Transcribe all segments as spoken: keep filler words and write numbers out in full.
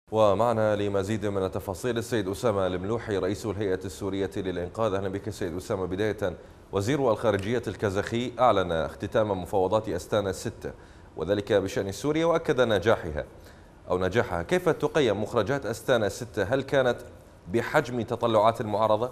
ومعنا لمزيد من التفاصيل السيد أسامة الملوحي رئيس الهيئة السورية للإنقاذ. أهلا بك سيد أسامة. بداية، وزير الخارجية الكازاخي أعلن اختتام مفاوضات أستانا الستة وذلك بشأن سوريا وأكد نجاحها أو نجاحها. كيف تقيم مخرجات أستانا الستة؟ هل كانت بحجم تطلعات المعارضة؟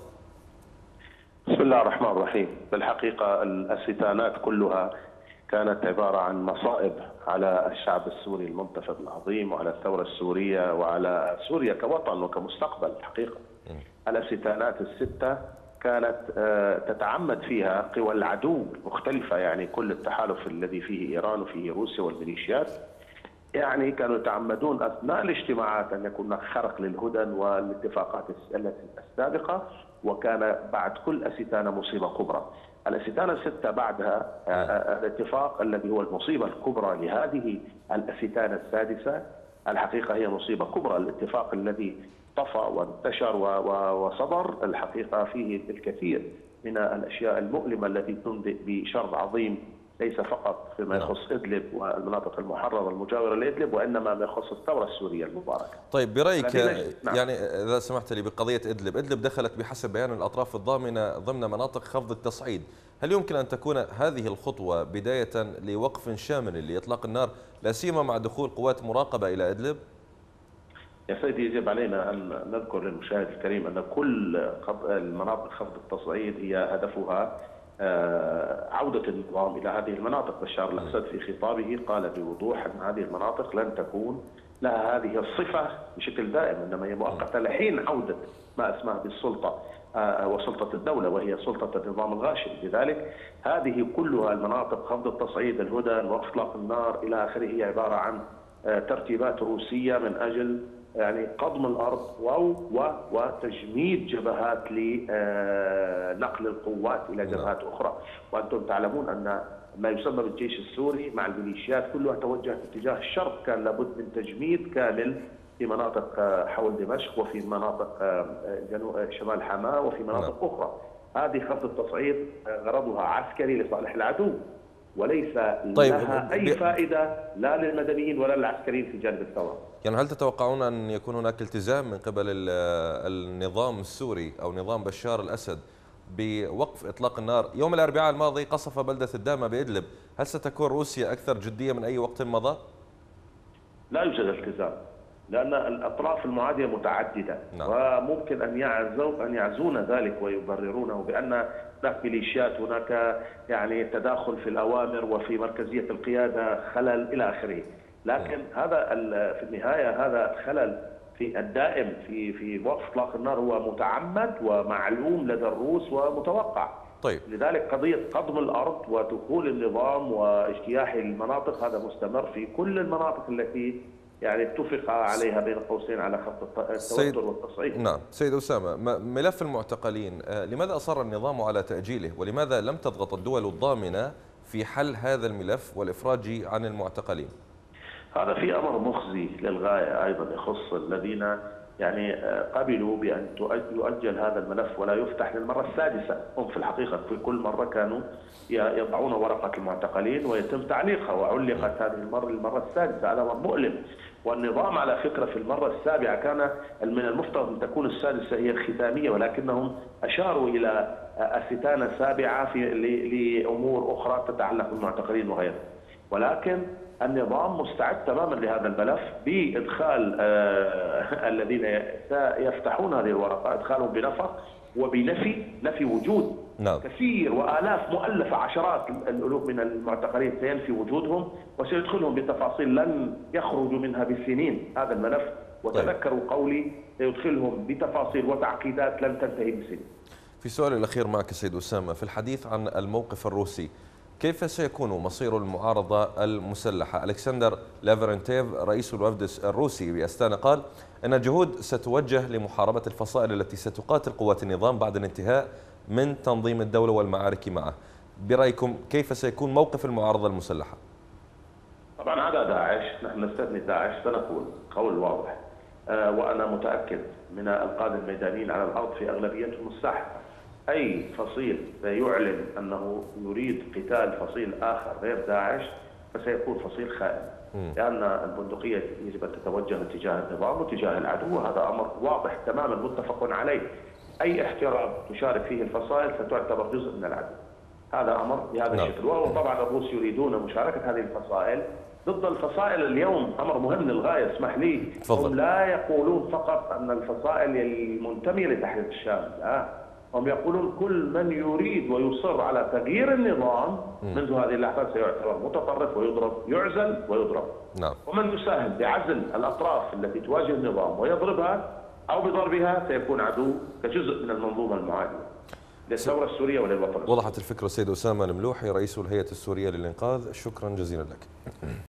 بسم الله الرحمن الرحيم. بالحقيقة الاستانات كلها كانت عبارة عن مصائب على الشعب السوري المنتفض العظيم وعلى الثورة السورية وعلى سوريا كوطن وكمستقبل. الحقيقة الاستانات الستة كانت تتعمد فيها قوى العدو مختلفة، يعني كل التحالف الذي فيه إيران وفيه روسيا والميليشيات، يعني كانوا يتعمدون أثناء الاجتماعات أن يكون هناك خرق للهدن والاتفاقات السابقة، وكان بعد كل استانة مصيبة كبرى. الاستانة الستة بعدها الاتفاق الذي هو المصيبة الكبرى لهذه الاستانة السادسة، الحقيقة هي مصيبة كبرى. الاتفاق الذي طفى وانتشر وصدر الحقيقة فيه الكثير من الأشياء المؤلمة التي تنبئ بشر عظيم، ليس فقط فيما يخص إدلب والمناطق المحررة المجاورة لإدلب، وإنما ما يخص الثورة السورية المباركة. طيب برأيك يعني إذا سمحت لي بقضية إدلب، إدلب دخلت بحسب بيان الأطراف الضامنة ضمن مناطق خفض التصعيد، هل يمكن أن تكون هذه الخطوة بداية لوقف شامل لإطلاق النار لا سيما مع دخول قوات مراقبة إلى إدلب؟ يا سيدي، يجب علينا أن نذكر للمشاهد الكريم أن كل المناطق خفض التصعيد هي هدفها عودة النظام إلى هذه المناطق. بشار الأسد في خطابه قال بوضوح أن هذه المناطق لن تكون لها هذه الصفة بشكل دائم، إنما هي مؤقتة لحين عودة ما اسمها بالسلطة وسلطة الدولة، وهي سلطة النظام الغاشم. لذلك هذه كلها المناطق خفض التصعيد، الهدن وإطلاق النار إلى آخره، هي عبارة عن ترتيبات روسية من أجل يعني قضم الأرض وتجميد جبهات لنقل القوات إلى جبهات أخرى. وأنتم تعلمون أن ما يسمى بالجيش السوري مع الميليشيات كلها توجهت اتجاه الشرق، كان لابد من تجميد كامل في مناطق حول دمشق وفي مناطق جنوب شمال حماة وفي مناطق أخرى. هذه خفض التصعيد غرضها عسكري لصالح العدو، وليس طيب لها أي فائدة لا للمدنيين ولا للعسكريين في جانب الثورة. يعني هل تتوقعون أن يكون هناك التزام من قبل النظام السوري أو نظام بشار الأسد بوقف إطلاق النار؟ يوم الأربعاء الماضي قصف بلدة الدامة بإدلب، هل ستكون روسيا أكثر جدية من أي وقت مضى؟ لا يوجد التزام، لأن الأطراف المعادية متعددة. نعم. وممكن أن يعزوا أن يعزون ذلك ويبررونه بأن هناك ميليشيات، هناك يعني تداخل في الأوامر وفي مركزية القيادة، خلل إلى آخره. لكن نعم. هذا في النهاية هذا الخلل في الدائم في في وقف إطلاق النار هو متعمد ومعلوم لدى الروس ومتوقع. طيب. لذلك قضية قضم الأرض ودخول النظام واجتياح المناطق هذا مستمر في كل المناطق التي يعني اتفق عليها بين قوسين على خط التوتر والتصعيد. نعم سيد أسامة، ملف المعتقلين لماذا أصر النظام على تأجيله، ولماذا لم تضغط الدول الضامنة في حل هذا الملف والإفراج عن المعتقلين؟ هذا في أمر مخزي للغاية أيضا يخص الذين يعني قبلوا بأن يؤجل هذا الملف ولا يفتح للمرة السادسة. هم في الحقيقة في كل مرة كانوا يضعون ورقة المعتقلين ويتم تعليقها، وعلقت هذه المرة للمرة السادسة. هذا أمر مؤلم. والنظام على فكرة في المرة السابعة كان من المفترض أن تكون السادسة هي الختامية، ولكنهم أشاروا إلى استانة سابعة في لأمور أخرى تتعلق بالمعتقلين وغيرها. ولكن النظام مستعد تماما لهذا الملف بإدخال آه الذين سيفتحون هذه الورقة، إدخالهم بنفق وبنفي نفي وجود نعم. كثير وآلاف مؤلفة، عشرات الألوف من المعتقلين سينفي وجودهم وسيدخلهم بتفاصيل لن يخرجوا منها بسنين هذا الملف. وتذكروا قولي سيدخلهم بتفاصيل وتعقيدات لن تنتهي بسنين. في سؤال الأخير معك سيد أسامة، في الحديث عن الموقف الروسي، كيف سيكون مصير المعارضة المسلحة؟ ألكسندر لافرنتيف رئيس الوفد الروسي بأستانا قال أن الجهود ستوجه لمحاربة الفصائل التي ستقاتل قوات النظام بعد الانتهاء من تنظيم الدولة والمعارك معه. برأيكم كيف سيكون موقف المعارضة المسلحة؟ طبعا هذا داعش، نحن نستثني داعش سنقول قول واضح، أه وأنا متأكد من القادة الميدانيين على الأرض في أغلبيتهم الساحقة. أي فصيل سيعلن أنه يريد قتال فصيل آخر غير داعش فسيكون فصيل خائن. لأن البندقية يجب أن تتوجه اتجاه النظام واتجاه العدو، وهذا أمر واضح تماما متفق عليه. أي احتراب تشارك فيه الفصائل ستعتبر جزء من العدو. هذا أمر بهذا نعم. الشكل، وهو طبعا الروس يريدون مشاركة هذه الفصائل ضد الفصائل. اليوم أمر مهم للغاية، اسمح لي، تفضل. هم لا يقولون فقط أن الفصائل المنتمية لتحرير الشام، لا، هم يقولون كل من يريد ويصر على تغيير النظام منذ هذه اللحظات سيعتبر متطرف ويضرب، يعزل ويضرب. نعم. ومن يساهم بعزل الأطراف التي تواجه النظام ويضربها أو بضربها سيكون عدو كجزء من المنظومة المعادية للثورة السورية وللوطن. وضحت الفكرة. سيد أسامة الملوحي رئيس الهيئة السورية للإنقاذ، شكرا جزيلا لك.